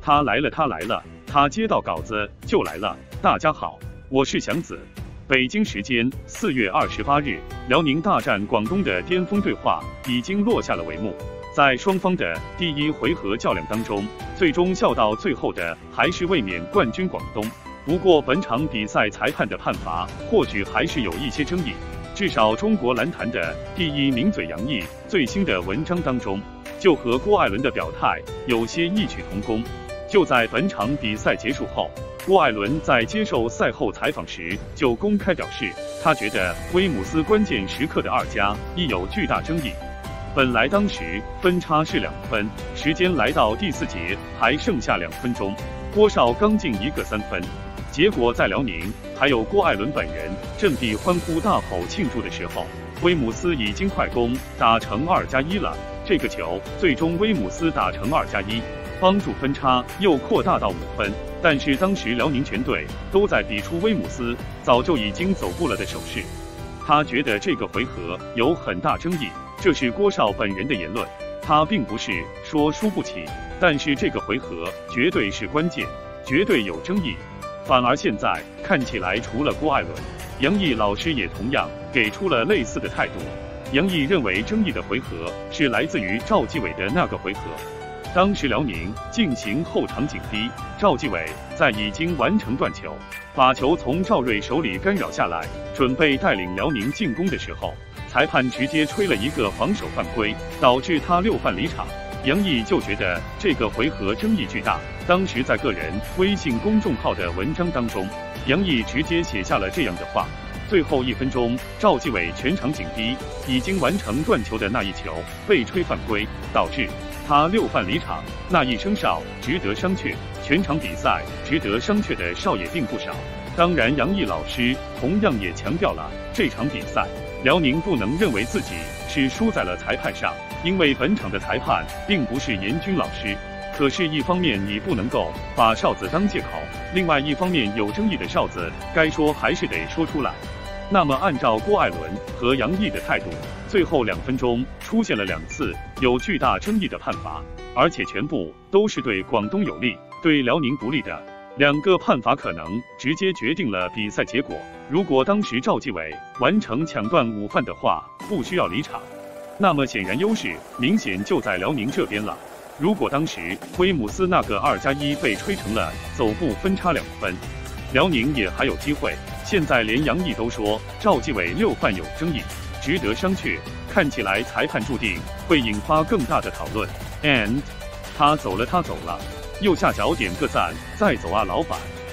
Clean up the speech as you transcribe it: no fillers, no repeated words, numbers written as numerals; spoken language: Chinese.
他来了，他来了，他接到稿子就来了。大家好，我是祥子。北京时间4月28日，辽宁大战广东的巅峰对话已经落下了帷幕。在双方的第一回合较量当中，最终笑到最后的还是卫冕冠军广东。不过本场比赛裁判的判罚或许还是有一些争议，至少中国篮坛的第一名嘴杨毅最新的文章当中，就和郭艾伦的表态有些异曲同工。就在本场比赛结束后，郭艾伦在接受赛后采访时就公开表示，他觉得威姆斯关键时刻的2+1有巨大争议。本来当时分差是2分，时间来到第4节还剩下2分钟，郭少刚进一个3分，结果在辽宁还有郭艾伦本人振臂欢呼大吼庆祝的时候，威姆斯已经快攻打成2+1了。这个球最终威姆斯打成2+1，帮助分差又扩大到5分。但是当时辽宁全队都在比出威姆斯早就已经走步了的手势，他觉得这个回合有很大争议。这是郭少本人的言论，他并不是说输不起，但是这个回合绝对是关键，绝对有争议。反而现在看起来，除了郭艾伦，杨毅老师也同样给出了类似的态度。杨毅认为争议的回合是来自于赵继伟的那个回合，当时辽宁进行后场紧逼，赵继伟在已经完成断球，把球从赵睿手里干扰下来，准备带领辽宁进攻的时候，裁判直接吹了一个防守犯规，导致他6犯离场。杨毅就觉得这个回合争议巨大，当时在个人微信公众号的文章当中，杨毅直接写下了这样的话：最后1分钟，赵继伟全场紧逼，已经完成断球的那一球被吹犯规，导致他6犯离场，那一声哨值得商榷。全场比赛值得商榷的哨也并不少。当然，杨毅老师同样也强调了，这场比赛辽宁不能认为自己是输在了裁判上，因为本场的裁判并不是严军老师。可是，一方面你不能够把哨子当借口，另外一方面有争议的哨子该说还是得说出来。那么按照郭艾伦和杨毅的态度，最后2分钟出现了2次有巨大争议的判罚，而且全部都是对广东有利、对辽宁不利的。2个判罚可能直接决定了比赛结果。如果当时赵继伟完成抢断5犯的话，不需要离场，那么显然优势明显就在辽宁这边了。如果当时威姆斯那个2+1被吹成了走步分差2分，辽宁也还有机会。现在连杨毅都说赵继伟6犯有争议，值得商榷。看起来裁判注定会引发更大的讨论。And 他走了，他走了。右下角点个赞，再走啊，老板。